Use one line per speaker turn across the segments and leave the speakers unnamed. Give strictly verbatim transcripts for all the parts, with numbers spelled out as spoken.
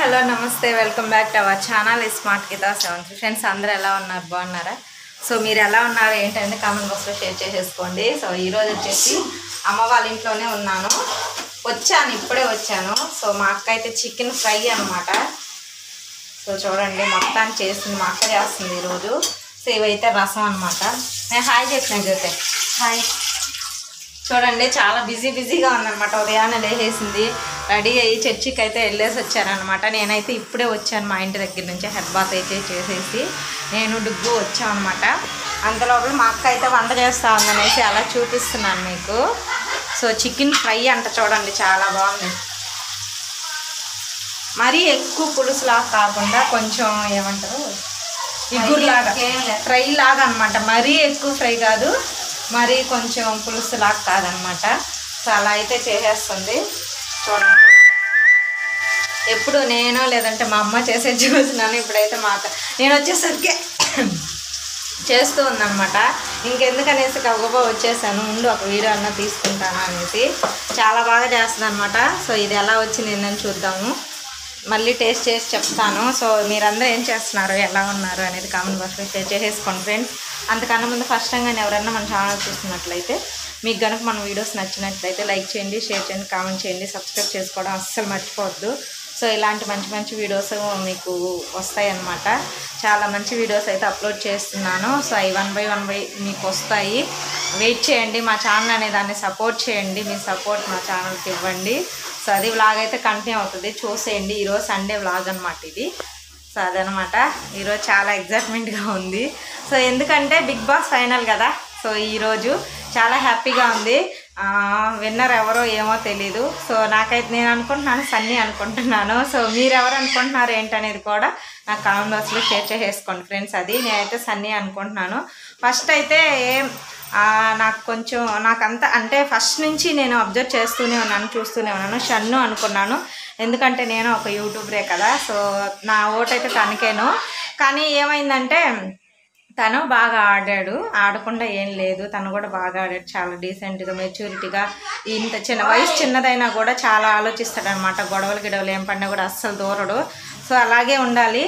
Hello నమస్తే welcome back to our channel smart Geetha seven friends అందరూ ఎలా ఉన్నారు బాగున్నారా సో మీరు ఎలా ఉన్నారు ఏంటంటే కామెంట్ బాక్స్లో షేర్ చేసేసుకోండి సో ఈరోజు వచ్చేసి అమ్మ వాళ్ళ ఇంట్లోనే ఉన్నాను వచ్చాను ఇప్పుడే వచ్చాను సో మా అక్క అయితే చికెన్ ఫ్రై అనమాట సో చూడండి మొత్తాన్ని చేస్తుంది మా అక్క చేస్తుంది ఈరోజు సో ఇవైతే రసం అనమాట నేను హాయ్ చెప్పిన జ్యోతి హాయ్ చూడండి చాలా బిజీ బిజీగా ఉందన్నమాట ఉదయాన్నే లేచేసింది రెడీ అయ్యి చర్చికి అయితే వెళ్ళేసి వచ్చానమాట నేనైతే ఇప్పుడే వచ్చాను మా ఇంటి దగ్గర నుంచి హెడ్ బాత్ అయితే చేసేసి నేను డుగ్గు వచ్చాను అనమాట అంతలోపల మా అక్క అయితే వంట చేస్తూ ఉందనేసి అలా చూపిస్తున్నాను మీకు సో చికెన్ ఫ్రై అంట చూడండి చాలా బాగుంది మరీ ఎక్కువ పులుసులాగా కాకుండా కొంచెం ఏమంటారు ఇగురులాగా ఫ్రై లాగా అనమాట మరీ ఎక్కువ ఫ్రై కాదు మరి కొంచెం పులుసు లాగా కాదనమాట సో అలా అయితే చేసేస్తుంది చూడండి ఎప్పుడు నేను లేదంటే మా అమ్మ చేసే చూసినాను ఇప్పుడైతే మా అక్క నేను వచ్చేసరికి చేస్తూ ఉందన్నమాట ఇంకెందుకనేసి గబగబా వచ్చేసాను ముందు ఒక వీడియో అన్న తీసుకుంటాను అనేసి చాలా బాగా చేస్తుంది అనమాట సో ఇది ఎలా వచ్చింది ఏందని చూద్దాము మళ్ళీ టేస్ట్ చేసి చెప్తాను సో మీరందరూ ఏం చేస్తున్నారు ఎలా ఉన్నారు అనేది కామెంట్ బాక్స్లో షేర్ చేసేసుకోండి ఫ్రెండ్స్ అంతకన్నా ముందు ఫస్ట్ టైం కానీ ఎవరైనా మన ఛానల్ చూస్తున్నట్లయితే మీకు కనుక మన వీడియోస్ నచ్చినట్లయితే లైక్ చేయండి షేర్ చేయండి కామెంట్ చేయండి సబ్స్క్రైబ్ చేసుకోవడం అస్సలు మర్చిపోవద్దు సో ఇలాంటి మంచి మంచి వీడియోస్ మీకు వస్తాయి అన్నమాట చాలా మంచి వీడియోస్ అయితే అప్లోడ్ చేస్తున్నాను సో అవి వన్ బై వన్ బై మీకు వస్తాయి వెయిట్ చేయండి మా ఛానల్ అనే దాన్ని సపోర్ట్ చేయండి మీ సపోర్ట్ మా ఛానల్కి ఇవ్వండి సో అది వ్లాగ్ అయితే కంటిన్యూ అవుతుంది చూసేయండి ఈరోజు సండే వ్లాగ్ అనమాట ఇది సో అదనమాట ఈరోజు చాలా ఎగ్జైట్మెంట్గా ఉంది సో ఎందుకంటే బిగ్ బాస్ ఫైనల్ కదా సో ఈరోజు చాలా హ్యాపీగా ఉంది విన్నర్ ఎవరో ఏమో తెలీదు సో నాకైతే నేను అనుకుంటున్నాను సన్నీ అనుకుంటున్నాను సో మీరు ఎవరు అనుకుంటున్నారు ఏంటనేది కూడా నాకు కామెంట్ బాక్స్లో షేర్ చేసేసుకోండి ఫ్రెండ్స్ అది నేనైతే సన్నీ అనుకుంటున్నాను ఫస్ట్ అయితే నాకు కొంచెం నాకంతా అంటే ఫస్ట్ నుంచి నేను అబ్జర్వ్ చేస్తూనే ఉన్నాను చూస్తూనే ఉన్నాను షన్ను అనుకున్నాను ఎందుకంటే నేను ఒక యూట్యూబరే కదా సో నా ఓటు అయితే తనకేను కానీ ఏమైందంటే తను బాగా ఆడాడు ఆడకుండా ఏం లేదు తను కూడా బాగా ఆడాడు చాలా డీసెంట్గా మెచ్యూరిటీగా ఇంత చిన్న వయసు చిన్నదైనా కూడా చాలా ఆలోచిస్తాడు అనమాట గొడవలు గిడవలు ఏం పడినా కూడా అస్సలు దూరడు సో అలాగే ఉండాలి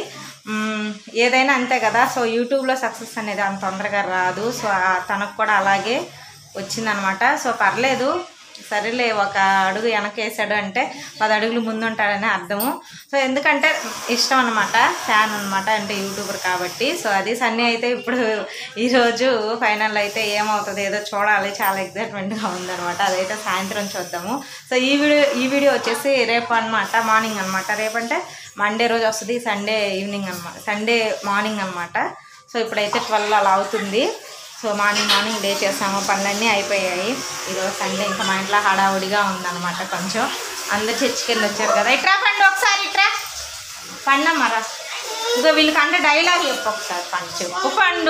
ఏదైనా అంతే కదా సో యూట్యూబ్లో సక్సెస్ అనేది అంత తొందరగా రాదు సో తనకు కూడా అలాగే వచ్చిందనమాట సో పర్లేదు సరేలే ఒక అడుగు వెనకేసాడు అంటే పది అడుగులు ముందుంటాడని అర్థము సో ఎందుకంటే ఇష్టం అనమాట ఫ్యాన్ అనమాట అంటే యూట్యూబర్ కాబట్టి సో అది సన్నీ అయితే ఇప్పుడు ఈరోజు ఫైనల్ అయితే ఏమవుతుంది ఏదో చూడాలి చాలా ఎగ్జైట్మెంట్గా ఉందనమాట అదైతే సాయంత్రం చూద్దాము సో ఈ వీడియో ఈ వీడియో వచ్చేసి రేపు అనమాట మార్నింగ్ అనమాట రేపంటే మండే రోజు వస్తుంది సండే ఈవినింగ్ అనమాట సండే మార్నింగ్ అనమాట సో ఇప్పుడైతే ట్వెల్వ్ అలా అవుతుంది సో మార్నింగ్ మార్నింగ్ డే చేసాము పనులన్నీ అయిపోయాయి ఈరోజు సండే ఇంకా మా ఇంట్లో హడావుడిగా ఉందన్నమాట కొంచెం అందరు చర్చికి వెళ్ళి వచ్చారు కదా ఇట్రా పండు ఒకసారి ఇట్రా పండమ్మరా ఇంకా వీళ్ళకంటే డైలాగ్ చెప్పు ఒకసారి పండు చెప్పు పండు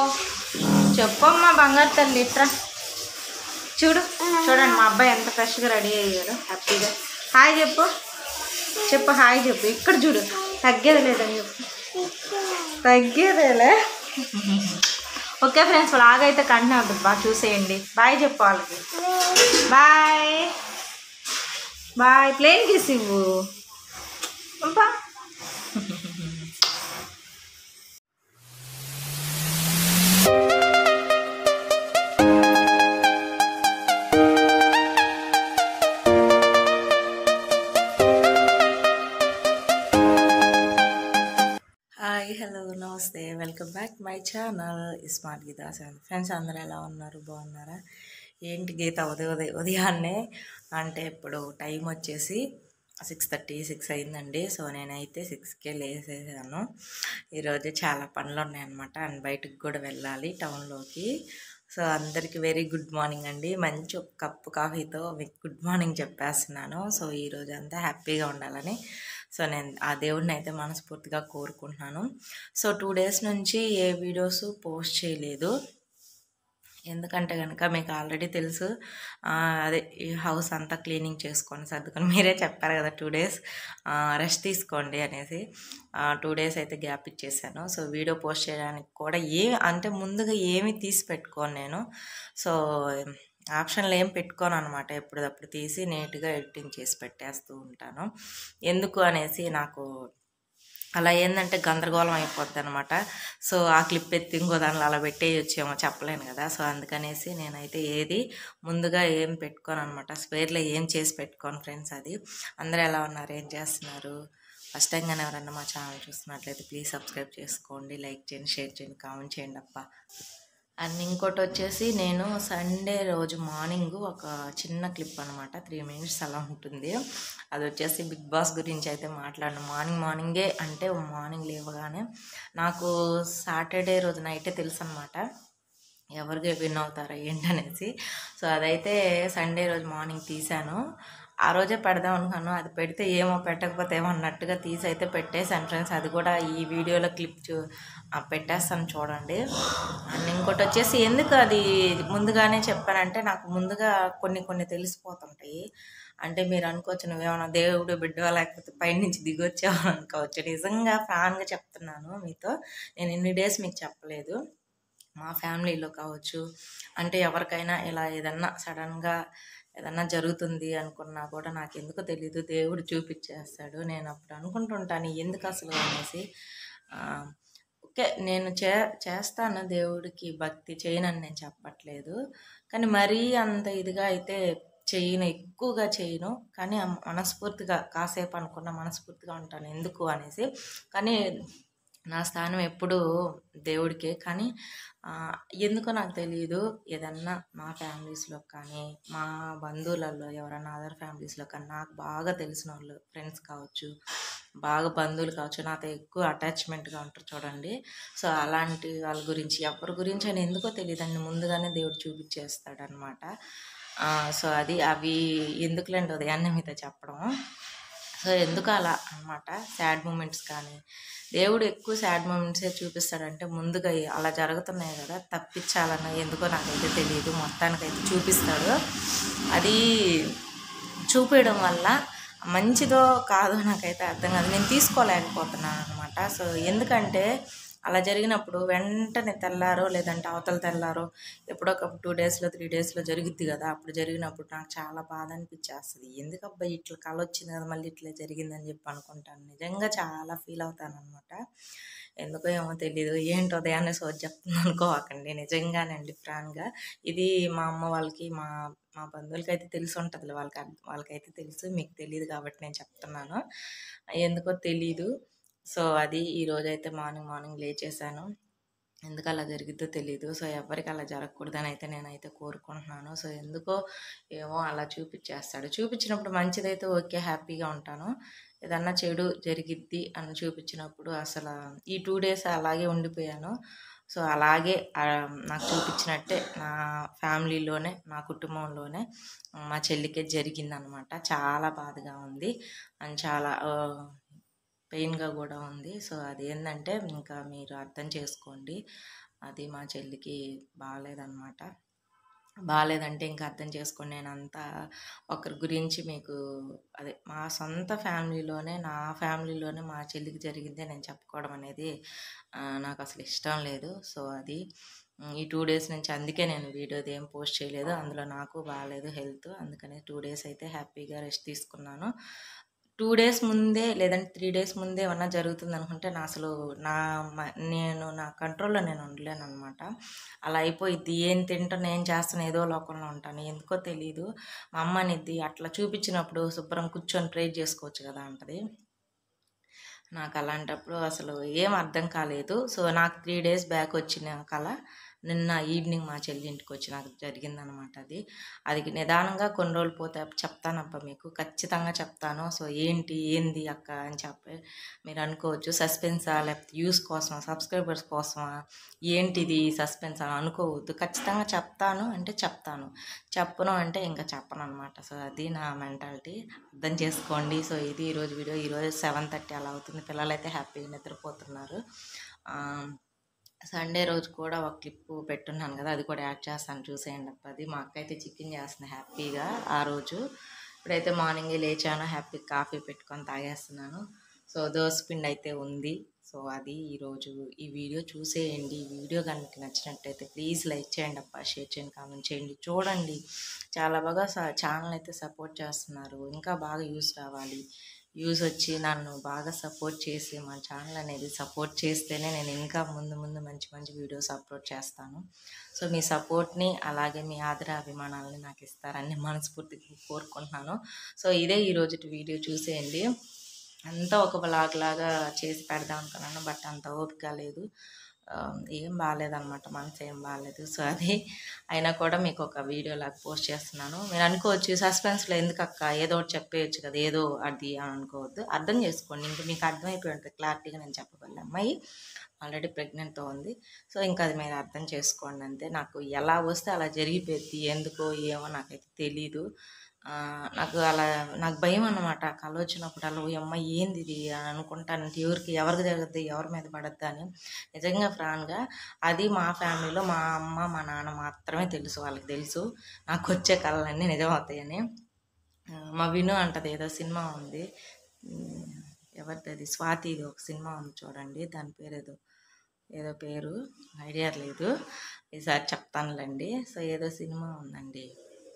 చెప్పమ్మా బంగారు తల్లి ఇట్రా చూడు చూడండి మా అబ్బాయి ఎంత ఫ్రెష్గా రెడీ అయ్యాడు హ్యాపీగా హాయ్ చెప్పు చెప్పు హాయ్ చెప్పు ఇక్కడ చూడు తగ్గేది లేదని చెప్పు తగ్గేదేలే ఓకే ఫ్రెండ్స్ వ్లాగ్ అయితే కంటిన్యూ అవుతుంది బాగా చూసేయండి బాయ్ చెప్పు వాళ్ళకి బాయ్ బాయ్ ప్లేన్ కిస్ ఇవ్వు బా హాయ్ హలో నమస్తే welcome back my channel smart Geetha seven friends అందరూ ఎలా ఉన్నారు బాగున్నారా ఏంటి గీత ఉదయ ఉదయ ఉదయాన్నే అంటే ఇప్పుడు టైం వచ్చేసి సిక్స్ థర్టీ సిక్స్ అయిందండి సో నేనైతే సిక్స్కే లేసేసాను ఈరోజు చాలా పనులు ఉన్నాయన్నమాట అండ్ బయటకు కూడా వెళ్ళాలి టౌన్లోకి సో అందరికీ వెరీ గుడ్ మార్నింగ్ అండి మంచి ఒక కప్పు కాఫీతో మీకు గుడ్ మార్నింగ్ చెప్పేస్తున్నాను సో ఈరోజు అంతా హ్యాపీగా ఉండాలని సో నేను ఆ దేవుడిని అయితే మనస్ఫూర్తిగా కోరుకుంటున్నాను సో టూ డేస్ నుంచి ఏ వీడియోస్ పోస్ట్ చేయలేదు ఎందుకంటే కనుక మీకు ఆల్రెడీ తెలుసు అదే ఈ హౌస్ అంతా క్లీనింగ్ చేసుకొని సర్దుకొని మీరే చెప్పారు కదా టూ డేస్ రెస్ట్ తీసుకోండి అనేసి టూ డేస్ అయితే గ్యాప్ ఇచ్చేసాను సో వీడియో పోస్ట్ చేయడానికి కూడా ఏ అంటే ముందుగా ఏమీ తీసి పెట్టుకోను నేను సో ఆప్షన్లు ఏం పెట్టుకోను అనమాట ఎప్పుడప్పుడు తీసి నీట్గా ఎడిటింగ్ చేసి పెట్టేస్తూ ఉంటాను ఎందుకు అనేసి నాకు
అలా ఏంటంటే గందరగోళం అయిపోద్ది అనమాట. సో ఆ క్లిప్ ఎత్తి ఇంకో దానిలో అలా పెట్టేయొచ్చేమో చెప్పలేను కదా. సో అందుకనేసి నేనైతే ఏది ముందుగా ఏం పెట్టుకోను అనమాట, స్పేర్లో ఏం చేసి పెట్టుకోను ఫ్రెండ్స్. అది అందరూ ఎలా ఉన్నారు, ఏం చేస్తున్నారు? ఫస్ట్ టైం కానీ ఎవరన్నా మా ఛానల్ చూస్తున్నట్లయితే ప్లీజ్ సబ్స్క్రైబ్ చేసుకోండి, లైక్ చేయండి, షేర్ చేయండి, కామెంట్ చేయండి అప్ప. అండ్ ఇంకోటి వచ్చేసి నేను సండే రోజు మార్నింగ్ ఒక చిన్న క్లిప్ అనమాట, త్రీ మినిట్స్ అలా ఉంటుంది. అది వచ్చేసి బిగ్ బాస్ గురించి అయితే మాట్లాడిన మార్నింగ్ మార్నింగే అంటే మార్నింగ్ లేవగానే నాకు సాటర్డే రోజు నైటే తెలుసు అనమాట ఎవరికి విన్ అవుతారా ఏంటనేసి. సో అదైతే సండే రోజు మార్నింగ్ తీశాను. ఆ రోజే పెడదాం అనుకున్నాను, అది పెడితే ఏమో పెట్టకపోతే ఏమో అన్నట్టుగా తీసి అయితే పెట్టేశాను ఫ్రెండ్స్. అది కూడా ఈ వీడియోలో క్లిప్ చూ పెట్టేస్తాను చూడండి. అండ్ ఇంకోటి వచ్చేసి ఎందుకు అది ముందుగానే చెప్పానంటే నాకు ముందుగా కొన్ని కొన్ని తెలిసిపోతుంటాయి. అంటే మీరు అనుకోవచ్చు నువ్వేమన్నా దేవుడు బిడ్డ లేకపోతే పైనుంచి దిగొచ్చావు అనుకోవచ్చు. నిజంగా ఫ్యాన్గా చెప్తున్నాను మీతో, నేను ఇన్ని డేస్ మీకు చెప్పలేదు. మా ఫ్యామిలీలో కావచ్చు, అంటే ఎవరికైనా ఇలా ఏదన్నా సడన్గా ఏదన్నా జరుగుతుంది అనుకున్నా కూడా నాకు ఎందుకో తెలీదు దేవుడు చూపించేస్తాడు. నేను అప్పుడు అనుకుంటుంటాను ఎందుకు అసలు అనేసి. ఓకే నేను చే చేస్తాను దేవుడికి భక్తి, చేయనని నేను చెప్పట్లేదు, కానీ మరీ అంత ఇదిగా అయితే చేయను, ఎక్కువగా చేయను. కానీ మనస్ఫూర్తిగా కాసేపు అనుకున్న మనస్ఫూర్తిగా ఉంటాను ఎందుకు అనేసి. కానీ నా స్థానం ఎప్పుడూ దేవుడికే. కానీ ఎందుకో నాకు తెలియదు, ఏదన్నా మా ఫ్యామిలీస్లో కానీ మా బంధువులలో ఎవరన్నా అదర్ ఫ్యామిలీస్లో కానీ నాకు బాగా తెలిసిన వాళ్ళు ఫ్రెండ్స్ కావచ్చు, బాగా బంధువులు కావచ్చు, నాతో ఎక్కువ అటాచ్మెంట్గా ఉంటారు చూడండి. సో అలాంటి వాళ్ళ గురించి ఎవరి గురించి అని ఎందుకో తెలియదండి ముందుగానే దేవుడు చూపించేస్తాడనమాట. సో అది అవి ఎందుకులేండి ఉదయాన్నే మీతో చెప్పడం. సో ఎందుకు అలా అనమాట. సాడ్ మూమెంట్స్ కానీ దేవుడు ఎక్కువ సాడ్ మూమెంట్సే చూపిస్తాడంటే ముందుగా అలా జరుగుతున్నాయి కదా తప్పించాలన్న ఎందుకో నాకైతే తెలియదు, మొత్తానికైతే చూపిస్తాడు. అది చూపించడం వల్ల మంచిదో కాదో నాకైతే అర్థం కాదు, నేను తీసుకోలేకపోతున్నాను అనమాట. సో ఎందుకంటే అలా జరిగినప్పుడు వెంటనే తెల్లారో లేదంటే అవతల తెల్లారో ఎప్పుడో ఒక టూ డేస్లో త్రీ డేస్లో జరుగుద్ది కదా, అప్పుడు జరిగినప్పుడు నాకు చాలా బాధ అనిపించేస్తుంది. ఎందుకబ్బా ఇట్లా కళ వచ్చింది కదా మళ్ళీ ఇట్లా జరిగిందని చెప్పి అనుకుంటాను. నిజంగా చాలా ఫీల్ అవుతాను అనమాట. ఎందుకో ఏమో తెలీదు, ఏంటో ఉదయాన్నే సోది చెప్తుంది అనుకోవాకండి, నిజంగానండి ఫ్రాన్గా. ఇది మా అమ్మ వాళ్ళకి మా మా బంధువులకి అయితే తెలిసి ఉంటుంది, వాళ్ళకి వాళ్ళకైతే తెలుసు, మీకు తెలియదు కాబట్టి నేను చెప్తున్నాను, ఎందుకో తెలీదు. సో అది ఈరోజైతే మార్నింగ్ మార్నింగ్ లేచేసాను, ఎందుకు అలా జరిగిద్దో తెలీదు. సో ఎవరికి అలా జరగకూడదని అయితే నేనైతే కోరుకుంటున్నాను. సో ఎందుకో ఏమో అలా చూపించేస్తాడు, చూపించినప్పుడు మంచిదైతే ఓకే హ్యాపీగా ఉంటాను, ఏదన్నా చెడు జరిగిద్ది అని చూపించినప్పుడు అసలు ఈ టూ డేస్ అలాగే ఉండిపోయాను. సో అలాగే నాకు చూపించినట్టే నా ఫ్యామిలీలోనే నా కుటుంబంలోనే మా చెల్లికే జరిగిందనమాట. చాలా బాధగా ఉంది అండ్ చాలా పెయిన్గా కూడా ఉంది. సో అదేంటంటే ఇంకా మీరు అర్థం చేసుకోండి, అది మా చెల్లికి బాగాలేదన్నమాట. బాగాలేదంటే ఇంకా అర్థం చేసుకోండి. నేను అంతా ఒకరి గురించి మీకు అదే మా సొంత ఫ్యామిలీలోనే నా ఫ్యామిలీలోనే మా చెల్లికి జరిగిందే నేను చెప్పుకోవడం అనేది నాకు అసలు ఇష్టం లేదు. సో అది ఈ టూ డేస్ నుంచి అందుకే నేను వీడియోది ఏం పోస్ట్ చేయలేదు, అందులో నాకు బాగాలేదు హెల్త్, అందుకని టూ డేస్ అయితే హ్యాపీగా రెస్ట్ తీసుకున్నాను. టూ డేస్ ముందే లేదంటే త్రీ డేస్ ముందే ఏమన్నా జరుగుతుంది అనుకుంటే నా అసలు నా నేను నా కంట్రోల్లో నేను ఉండలేను అనమాట. అలా అయిపోయిద్ది, ఏం తింటాను ఏం చేస్తాను ఏదో లోకంలో ఉంటాను, ఎందుకో తెలీదు. మా అమ్మ అనేది అట్లా చూపించినప్పుడు శుభ్రం కూర్చొని ప్రే చేసుకోవచ్చు కదా అంటది, నాకు అలాంటప్పుడు అసలు ఏం అర్థం కాలేదు. సో నాకు త్రీ డేస్ బ్యాక్ వచ్చిన కళ నిన్న ఈవినింగ్ మా చెల్లి ఇంటికి వచ్చి నాకు జరిగిందనమాట. అది అది నిదానంగా కొన్ని రోజులు పోతే చెప్తానబ్బా మీకు, ఖచ్చితంగా చెప్తాను. సో ఏంటి ఏంది అక్క అని చెప్పి మీరు అనుకోవచ్చు, సస్పెన్సా లేకపోతే వ్యూస్ కోసమా సబ్స్క్రైబర్స్ కోసమా ఏంటిది సస్పెన్స్ అని అనుకోవద్దు, ఖచ్చితంగా చెప్తాను అంటే చెప్తాను, చెప్పను అంటే ఇంకా చెప్పను అనమాట. సో అది నా మెంటాలిటీ, అర్థం చేసుకోండి. సో ఇది ఈరోజు వీడియో, ఈరోజు సెవెన్ థర్టీ అలా అవుతుంది, పిల్లలైతే హ్యాపీగా నిద్రపోతున్నారు. సండే రోజు కూడా ఒక క్లిప్ పెట్టున్నాను కదా, అది కూడా యాడ్ చేస్తాను చూసేయండి అప్ప. అది మా అక్క అయితే చికెన్ చేస్తుంది హ్యాపీగా ఆ రోజు. ఇప్పుడైతే మార్నింగే లేచాను, హ్యాపీ కాఫీ పెట్టుకొని తాగేస్తున్నాను. సో దోసపిండి అయితే ఉంది. సో అది ఈరోజు ఈ వీడియో చూసేయండి. ఈ వీడియో కనుక నచ్చినట్టయితే ప్లీజ్ లైక్ చేయండి అప్ప, షేర్ చేయండి, కామెంట్ చేయండి. చూడండి చాలా బాగా ఛానల్ అయితే సపోర్ట్ చేస్తున్నారు, ఇంకా బాగా యూస్ రావాలి, వ్యూస్ వచ్చి నన్ను బాగా సపోర్ట్ చేసి మా ఛానల్ అనేది సపోర్ట్ చేస్తేనే నేను ఇంకా ముందు ముందు మంచి మంచి వీడియోస్ అప్లోడ్ చేస్తాను. సో మీ సపోర్ట్ని అలాగే మీ ఆదర అభిమానాలని నాకు ఇస్తారని మనస్ఫూర్తిగా కోరుకుంటున్నాను. సో ఇదే ఈరోజు వీడియో చూసేయండి. అంతా ఒక బ్లాగ్ లాగా చేసి పెడదాం అనుకున్నాను, బట్ అంత ఓపిక లేదు, ఏం బాగాలేదన్నమాట, మనసు ఏం బాగాలేదు. సో అది అయినా కూడా మీకు ఒక వీడియో లాగా పోస్ట్ చేస్తున్నాను. మీరు అనుకోవచ్చు సస్పెన్స్లో ఎందుకు అక్క, ఏదో ఒకటి చెప్పేయచ్చు కదా, ఏదో అది అని అనుకోవద్దు, అర్థం చేసుకోండి. ఇంకా మీకు అర్థమైపోయి ఉంటుంది క్లారిటీగా నేను చెప్పగలను. అమ్మాయి ఆల్రెడీ ప్రెగ్నెంట్తో ఉంది. సో ఇంకా అది మీరు అర్థం చేసుకోండి అంతే. నాకు ఎలా వస్తే అలా జరిగిపోద్ది, ఎందుకో ఏమో నాకైతే తెలీదు. నాకు అలా నాకు భయం అన్నమాట. కళ వచ్చినప్పుడు అలా ఈ అమ్మాయి ఏంది ఇది అని అనుకుంటాను, ఎవరికి ఎవరికి జరుగుద్ది, ఎవరి మీద పడద్దు అని. నిజంగా ఫ్రాన్గా అది మా ఫ్యామిలీలో మా అమ్మ మా నాన్న మాత్రమే తెలుసు, వాళ్ళకి తెలుసు నాకు వచ్చే కళలన్నీ నిజమవుతాయని. మా విను అంటది, ఏదో సినిమా ఉంది, ఎవరిది అది, స్వాతిది ఒక సినిమా ఉంది చూడండి, దాని పేరు ఏదో ఏదో పేరు ఐడియా లేదు, ఈసారి చెప్తానులేండి. సో ఏదో సినిమా ఉందండి,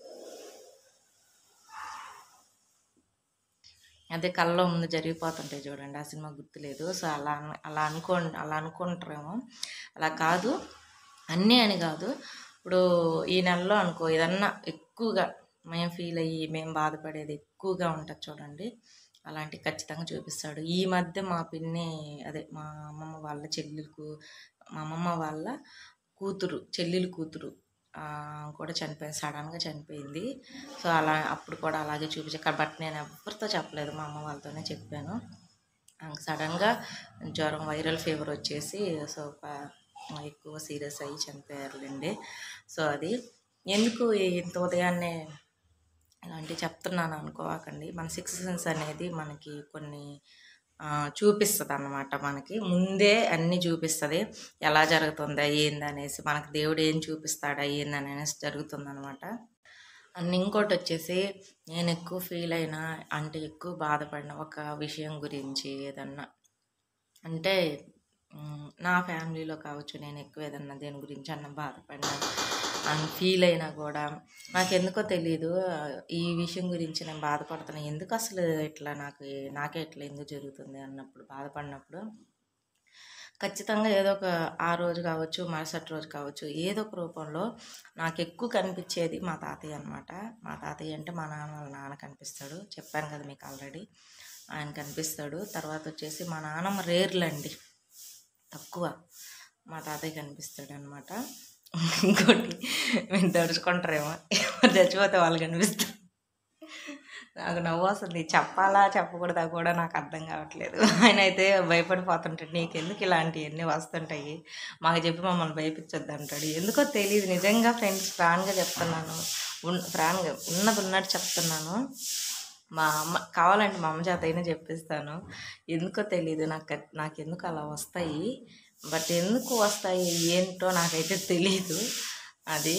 అదే కళ్ళలో ముందు జరిగిపోతుంటాయి చూడండి, ఆ సినిమా గుర్తులేదు. సో అలా అలా అనుకో అలా అనుకుంటారేమో, అలా కాదు, అన్నీ అని కాదు. ఇప్పుడు ఈ నెలలో అనుకో ఏదన్నా ఎక్కువగా మేము ఫీల్ అయ్యి మేము బాధపడేది ఎక్కువగా ఉంటుంది చూడండి, అలాంటివి ఖచ్చితంగా చూపిస్తాడు. ఈ మధ్య మా పిన్ని, అదే మా అమ్మమ్మ వాళ్ళ చెల్లెలకు, మా అమ్మమ్మ వాళ్ళ కూతురు చెల్లెలు కూతురు కూడా చనిపోయింది, సడన్గా చనిపోయింది. సో అలా అప్పుడు కూడా అలాగే చూపించాను, బట్ నేను ఎవరితో చెప్పలేదు, మా అమ్మ వాళ్ళతోనే చెప్పాను. సడన్గా జ్వరం, వైరల్ ఫీవర్ వచ్చేసి సో ఎక్కువ సీరియస్ అయ్యి చనిపోయారులేండి. సో అది ఎందుకు ఇంత ఉదయాన్నే ఇలాంటివి చెప్తున్నాను అనుకోకండి. మన సిక్స్త్ సెన్స్ అనేది మనకి కొన్ని చూపిస్తుంది అన్నమాట, మనకి ముందే అన్నీ చూపిస్తుంది, ఎలా జరుగుతుందా ఏందనేసి, మనకు దేవుడు ఏం చూపిస్తాడా ఏందని అనేసి జరుగుతుంది అనమాట. అండ్ ఇంకోటి వచ్చేసి నేను ఎక్కువ ఫీల్ అయినా అంటే ఎక్కువ బాధపడిన ఒక విషయం గురించి ఏదన్నా అంటే నా ఫ్యామిలీలో కావచ్చు, నేను ఎక్కువ ఏదన్నా దేని గురించి అన్న బాధపడినా అండ్ ఫీల్ అయినా కూడా నాకెందుకో తెలీదు, ఈ విషయం గురించి నేను బాధపడుతున్నా, ఎందుకు అసలు ఇట్లా నాకు నాకే ఇట్లా ఎందుకు జరుగుతుంది అన్నప్పుడు బాధపడినప్పుడు ఖచ్చితంగా ఏదో ఒక ఆ రోజు కావచ్చు, మరుసటి రోజు కావచ్చు, ఏదో ఒక రూపంలో నాకు ఎక్కువ కనిపించేది మా తాతయ్య అనమాట. మా తాతయ్య అంటే మా నాన్న వాళ్ళ నాన్న కనిపిస్తాడు, చెప్పాను కదా మీకు ఆల్రెడీ, ఆయన కనిపిస్తాడు. తర్వాత వచ్చేసి మా నాన్నమ్మ రేర్లండి, తక్కువ, మా తాతయ్య కనిపిస్తాడు అనమాట. ఇంకోటి మేము దడుచుకుంటారేమో, చచ్చిపోతే వాళ్ళు కనిపిస్తారు. నాకు నవ్వు వస్తుంది, చెప్పాలా చెప్పకూడదా కూడా నాకు అర్థం కావట్లేదు. ఆయన అయితే భయపడిపోతుంటాడు, నీకెందుకు ఇలాంటివన్నీ వస్తుంటాయి, మాకు చెప్పి మమ్మల్ని భయపించొద్దు అంటాడు. ఎందుకో తెలియదు, నిజంగా ఫ్రెండ్స్ ఫ్రాన్గా చెప్తున్నాను, ఉన్ ఫ్రాన్గా ఉన్నది ఉన్నట్టు చెప్తున్నాను. మా అమ్మ కావాలంటే మా అమ్మ చేత అయినా చెప్పిస్తాను, ఎందుకో తెలీదు నాకు నాకెందుకు అలా వస్తాయి, బట్ ఎందుకు వస్తాయి ఏంటో నాకైతే తెలీదు. అది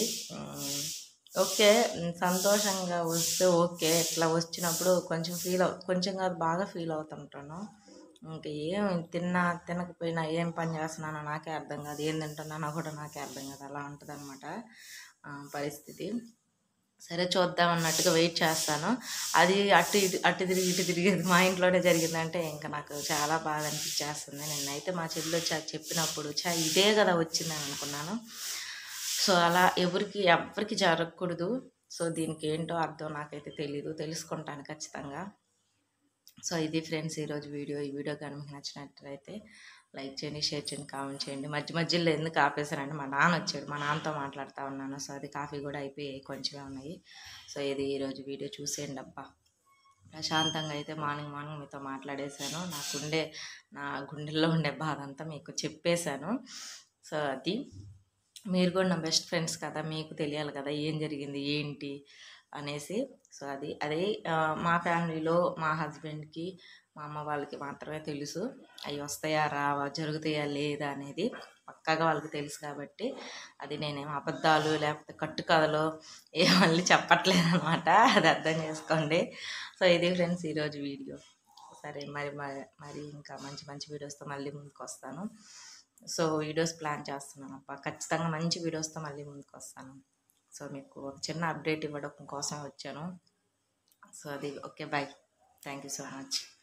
ఓకే, సంతోషంగా వస్తే ఓకే, ఇట్లా వచ్చినప్పుడు కొంచెం ఫీల్ అవు కొంచెం కాదు బాగా ఫీల్ అవుతుంటాను. ఇంకా ఏం తిన్నా తినకపోయినా ఏం పని చేస్తున్నానో నాకే అర్థం కాదు, ఏం తింటున్నానో కూడా నాకే అర్థం కాదు, అలా ఉంటుంది అనమాట పరిస్థితి. సరే చూద్దాం అన్నట్టుగా వెయిట్ చేస్తాను. అది అటు ఇటు అటు తిరిగి ఇటు తిరిగి మా ఇంట్లోనే జరిగిందంటే ఇంకా నాకు చాలా బాగా అనిపించేస్తుంది. నిన్నైతే మా చెల్లి వచ్చి అది చెప్పినప్పుడు చా ఇదే కదా వచ్చిందని అనుకున్నాను. సో అలా ఎవరికి ఎవరికి జరగకూడదు. సో దీనికి ఏంటో అర్థం నాకైతే తెలీదు, తెలుసుకుంటాను ఖచ్చితంగా. సో ఇది ఫ్రెండ్స్ ఈరోజు వీడియో. ఈ వీడియో కానీ మీకు నచ్చినట్లయితే లైక్ చేయండి, షేర్ చేయండి, కామెంట్ చేయండి. మధ్య మధ్యలో ఎందుకు ఆపేశారంటే మా నాన్న వచ్చాడు, మా నాన్నతో మాట్లాడుతూ ఉన్నాను. సో అది కాఫీ కూడా అయిపోయాయి, కొంచెమే ఉన్నాయి. సో ఇది ఈరోజు వీడియో చూసేయండి అబ్బా. ప్రశాంతంగా అయితే మార్నింగ్ మార్నింగ్ మీతో మాట్లాడేశాను, నాకుండే నా గుండెల్లో ఉండే బాధ అంతా మీకు చెప్పేశాను. సో అది మీరు కూడా నా బెస్ట్ ఫ్రెండ్స్ కదా, మీకు తెలియాలి కదా ఏం జరిగింది ఏంటి అనేసి. సో అది అదే మా ఫ్యామిలీలో మా హస్బెండ్కి మా అమ్మ వాళ్ళకి మాత్రమే తెలుసు, అవి వస్తాయా రావా జరుగుతాయా లేదా అనేది పక్కాగా వాళ్ళకి తెలుసు. కాబట్టి అది నేనేమో అబద్ధాలు లేకపోతే కట్టుకథలు ఏ మళ్ళీ చెప్పట్లేదు అనమాట, అది అర్థం చేసుకోండి. సో ఇది ఫ్రెండ్స్ ఈరోజు వీడియో. సరే మరి మరి ఇంకా మంచి మంచి వీడియోస్తో మళ్ళీ ముందుకు వస్తాను. సో వీడియోస్ ప్లాన్ చేస్తున్నాను అప్ప, ఖచ్చితంగా మంచి వీడియోస్తో మళ్ళీ ముందుకు వస్తాను. సో మీకు ఒక చిన్న అప్డేట్ ఇవ్వడం కోసం వచ్చాను. సో అది okay, bye, thank you so much.